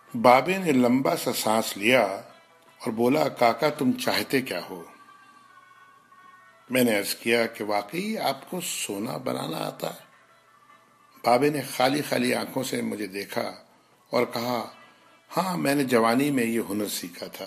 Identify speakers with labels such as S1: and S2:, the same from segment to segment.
S1: بابے نے لمبا سا سانس لیا اور بولا، کاکا تم چاہتے کیا ہو؟ میں نے عرض کیا کہ واقعی آپ کو سونا بنانا آتا ہے؟ بابے نے خالی خالی آنکھوں سے مجھے دیکھا اور کہا، ہاں میں نے جوانی میں یہ ہنر سیکھا تھا۔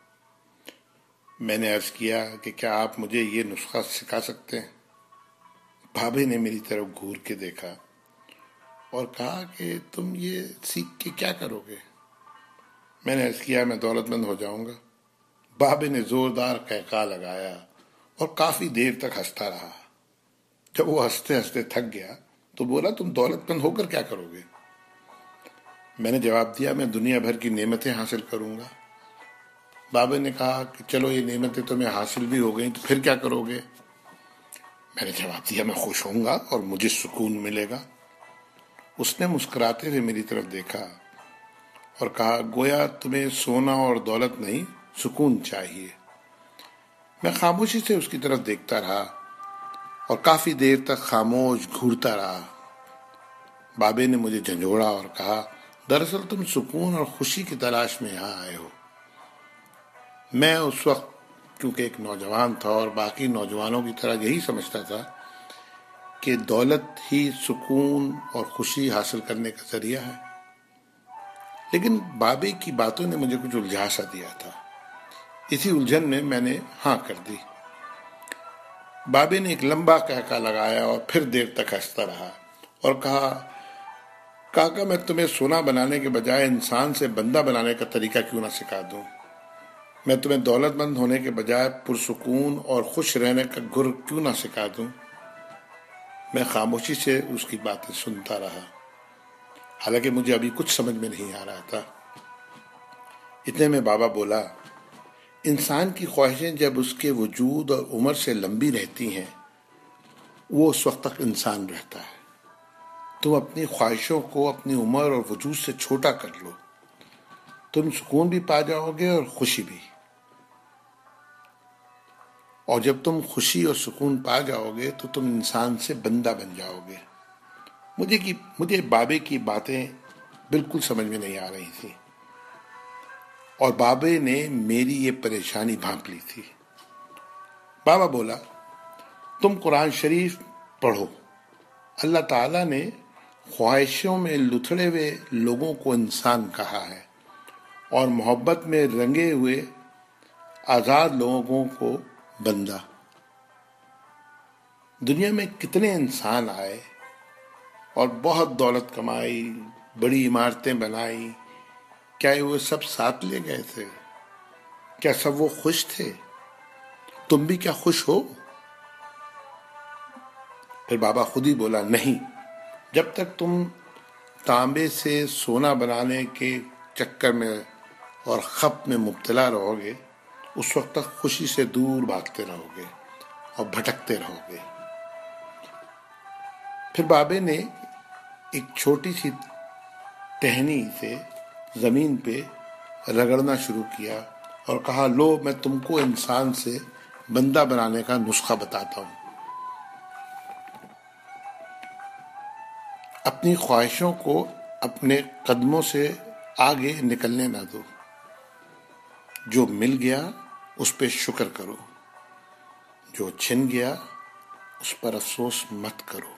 S1: میں نے عرض کیا کہ کیا آپ مجھے یہ نسخہ سکھا سکتے ہیں؟ بابے نے میری طرف گھور کے دیکھا اور کہا کہ تم یہ سیکھ کے کیا کرو گے؟ میں نے عرض کیا میں دولت مند ہو جاؤں گا۔ بابے نے زوردار قہقہہ لگایا اور کافی دیر تک ہنستا رہا۔ جب وہ ہنستے ہنستے تھک گیا تو بولا، تم دولت مند ہو کر کیا کرو گے؟ میں نے جواب دیا، میں دنیا بھر کی نعمتیں حاصل کروں گا۔ بابے نے کہا کہ چلو یہ نعمتیں تمہیں حاصل بھی ہو گئیں تو پھر کیا کرو گے؟ میں نے جواب دیا، میں خوش ہوں گا اور مجھے سکون ملے گا۔ اس نے مسکراتے ہوئے میری طرف دیکھا اور کہا، گویا تمہیں سونا اور دولت نہیں، سکون چاہیے۔ میں خاموشی سے اس کی طرف دیکھتا رہا اور کافی دیر تک خاموش گھورتا رہا۔ بابے نے مجھے جھنجھوڑا اور کہا، دراصل تم سکون اور خوشی کی تلاش میں یہاں آئے ہو۔ میں اس وقت کیونکہ ایک نوجوان تھا اور باقی نوجوانوں کی طرح یہی سمجھتا تھا کہ دولت ہی سکون اور خوشی حاصل کرنے کا ذریعہ ہے، لیکن بابے کی باتوں نے مجھے کچھ الجھا سا دیا تھا۔ اسی الجھن میں نے ہاں کر دی۔ بابے نے ایک لمبا قہقہہ لگایا اور پھر دیر تک ہنستا رہا اور کہا، کاکا میں تمہیں سونا بنانے کے بجائے انسان سے بندہ بنانے کا طریقہ کیوں نہ سکھا دوں؟ میں تمہیں دولت مند ہونے کے بجائے پرسکون اور خوش رہنے کا گر کیوں نہ سکھا دوں؟ میں خاموشی سے اس کی باتیں سنتا رہا، حالانکہ مجھے ابھی کچھ سمجھ میں نہیں آ رہا تھا۔ اتنے میں بابا بولا، انسان کی خواہشیں جب اس کے وجود اور عمر سے لمبی رہتی ہیں وہ اس وقت تک انسان رہتا ہے۔ تم اپنی خواہشوں کو اپنی عمر اور وجود سے چھوٹا کر لو، تم سکون بھی پا جاؤ گے اور خوشی بھی۔ اور جب تم خوشی اور سکون پا جاؤ گے تو تم انسان سے بندہ بن جاؤ گے۔ مجھے بابے کی باتیں بالکل سمجھ میں نہیں آ رہی تھی اور بابے نے میری یہ پریشانی بھانپ لی تھی۔ بابا بولا، تم قرآن شریف پڑھو۔ اللہ تعالیٰ نے خواہشوں میں لتھڑے ہوئے لوگوں کو انسان کہا ہے اور محبت میں رنگے ہوئے آزاد لوگوں کو بندہ۔ دنیا میں کتنے انسان آئے اور بہت دولت کمائی، بڑی عمارتیں بنائی، کیا وہ سب ساتھ لے گئے تھے؟ کیا سب وہ خوش تھے؟ تم بھی کیا خوش ہو؟ پھر بابا خود ہی بولا، نہیں، جب تک تم تانبے سے سونا بنانے کے چکر میں اور خپ میں مبتلا رہو گے اس وقت تک خوشی سے دور بھاگتے رہو گے اور بھٹکتے رہو گے۔ پھر بابے نے ایک چھوٹی سی ٹہنی سے زمین پہ رگڑنا شروع کیا اور کہا، لو میں تم کو انسان سے بندہ بنانے کا نسخہ بتاتا ہوں۔ اپنی خواہشوں کو اپنے قدموں سے آگے نکلنے نہ دو۔ جو مل گیا اس پہ شکر کرو، جو چھن گیا اس پر افسوس مت کرو،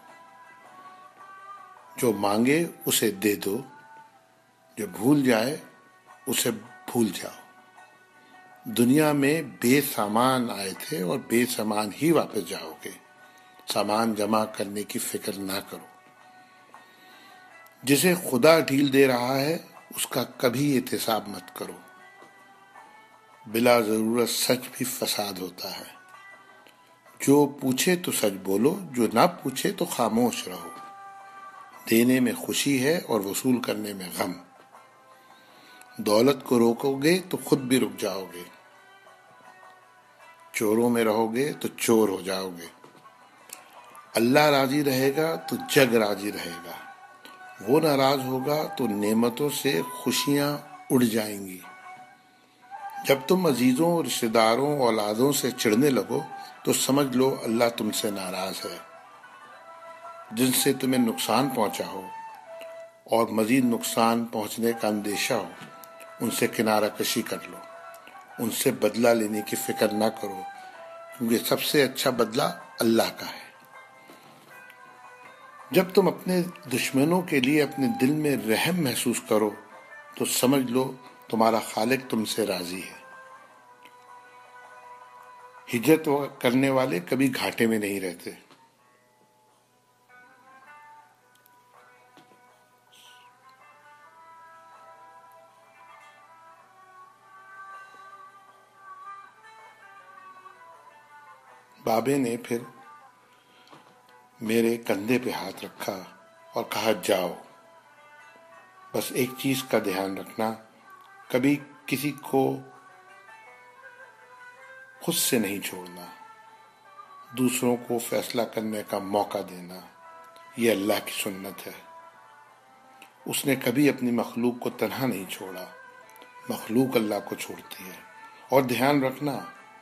S1: جو مانگے اسے دے دو، جو بھول جائے اسے بھول جاؤ۔ دنیا میں بے سامان آئے تھے اور بے سامان ہی واپس جاؤ گے۔ سامان جمع کرنے کی فکر نہ کرو۔ جسے خدا ڈھیل دے رہا ہے اس کا کبھی احتساب مت کرو۔ بلا ضرورت سچ بھی فساد ہوتا ہے۔ جو پوچھے تو سچ بولو، جو نہ پوچھے تو خاموش رہو۔ دینے میں خوشی ہے اور وصول کرنے میں غم۔ دولت کو روکو گے تو خود بھی رک جاؤ گے۔ چوروں میں رہو گے تو چور ہو جاؤ گے۔ اللہ راضی رہے گا تو جگ راضی رہے گا، وہ ناراض ہوگا تو نعمتوں سے خوشیاں اڑ جائیں گی۔ جب تم عزیزوں، رشتہ داروں، اولادوں سے چڑھنے لگو تو سمجھ لو اللہ تم سے ناراض ہے۔ جن سے تمہیں نقصان پہنچا ہو اور مزید نقصان پہنچنے کا اندیشہ ہو ان سے کنارہ کشی کر لو، ان سے بدلہ لینے کی فکر نہ کرو، کیونکہ سب سے اچھا بدلہ اللہ کا ہے۔ جب تم اپنے دشمنوں کے لیے اپنے دل میں رحم محسوس کرو تو سمجھ لو تمہارا خالق تم سے راضی ہے۔ ہجرت کرنے والے کبھی گھاٹے میں نہیں رہتے۔ بابے نے پھر میرے کندھے پہ ہاتھ رکھا اور کہا، جاؤ، بس ایک چیز کا دھیان رکھنا، کبھی کسی کو خود سے نہیں چھوڑنا، دوسروں کو فیصلہ کرنے کا موقع دینا، یہ اللہ کی سنت ہے۔ اس نے کبھی اپنی مخلوق کو تنہا نہیں چھوڑا، مخلوق اللہ کو چھوڑتی ہے۔ اور دھیان رکھنا،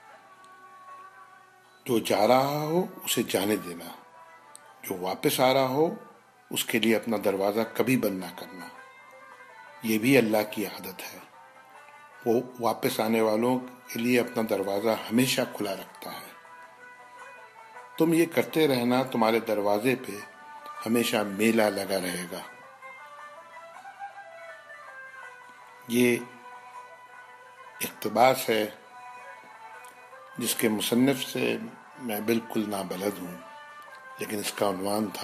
S1: جو جا رہا ہو اسے جانے دینا، جو واپس آ رہا ہو اس کے لیے اپنا دروازہ کبھی بند نہ کرنا۔ یہ بھی اللہ کی عادت ہے، وہ واپس آنے والوں کے لیے اپنا دروازہ ہمیشہ کھلا رکھتا ہے۔ تم یہ کرتے رہنا، تمہارے دروازے پہ ہمیشہ میلہ لگا رہے گا۔ یہ اقتباس ہے جس کے مصنف سے میں بالکل نابلد ہوں، لیکن اس کا عنوان تھا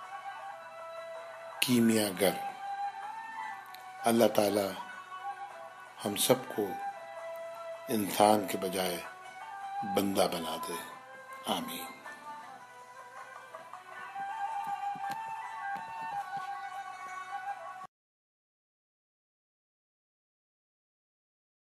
S1: کیمیا گر۔ اللہ تعالی ہم سب کو انسان کے بجائے بندہ بنا دے، آمین۔